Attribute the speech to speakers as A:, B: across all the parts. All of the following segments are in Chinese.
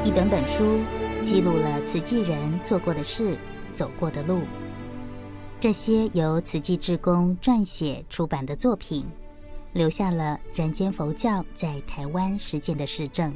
A: 一本本书记录了慈济人做过的事、走过的路。这些由慈济志工撰写出版的作品，留下了人间佛教在台湾实践的实证。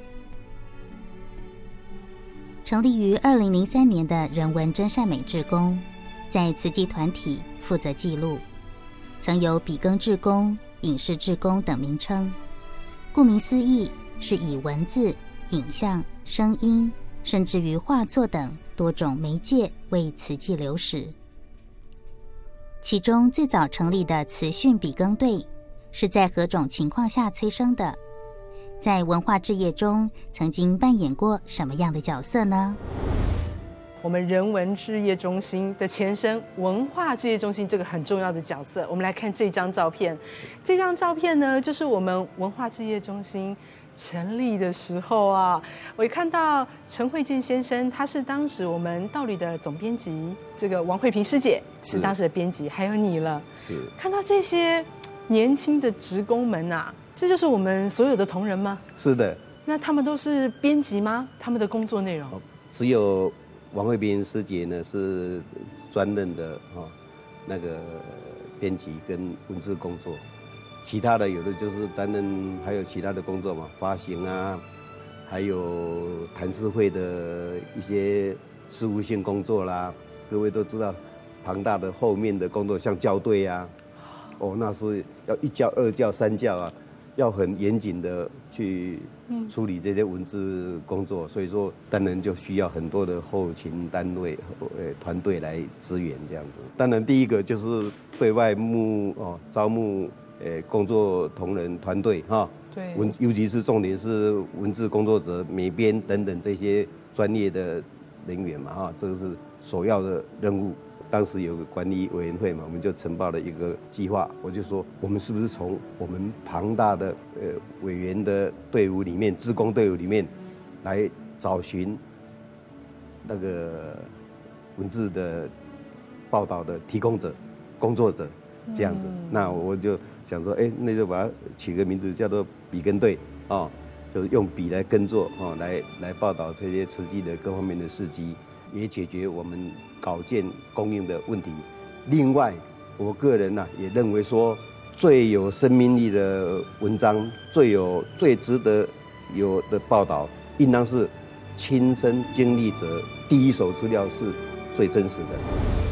A: 成立于2003年的人文真善美志工，在慈济团体负责记录，曾有笔耕志工、影视志工等名称。顾名思义，是以文字、影像、声音，甚至于画作等多种媒介为慈济留史。其中最早成立的慈训笔耕队，是在何种情况下催生的？在文化志业中曾经扮演过什么样的角色呢？
B: 我们人文志业中心的前身文化志业中心这个很重要的角色，我们来看这张照片。这张照片呢，就是我们文化志业中心成立的时候啊，我一看到陈慧健先生，他是当时我们道理的总编辑，这个王慧萍师姐是当时的编辑，还有你了。是看到这些年轻的职工们啊，这就是我们所有的同仁吗？
C: 是的。
B: 那他们都是编辑吗？他们的工作内容？
C: 只有王慧萍师姐呢是专任的那个编辑跟文字工作。其他的有的就是担任还有其他的工作嘛，发行啊，还有谈示会的一些事务性工作啦。各位都知道，庞大的后面的工作像校对啊，那是要一校、二校、三校啊，要很严谨的去处理这些文字工作，所以说当然就需要很多的后勤单位、团队来支援这样子。当然第一个就是对外招募。工作同仁团队对，尤其是重点是文字工作者、美编等等这些专业的人员嘛这个是首要的任务。当时有个管理委员会嘛，我们就呈报了一个计划，我就说我们是不是从我们庞大的委员的队伍里面、志工队伍里面来找寻那个文字的报道的提供者、工作者。这样子，那我就想说，那就把它取个名字叫做笔耕队就是用笔来耕作来报道这些慈济的各方面的事迹，也解决我们稿件供应的问题。另外，我个人也认为说，最有生命力的文章，最值得有的报道，应当是亲身经历者第一手资料是最真实的。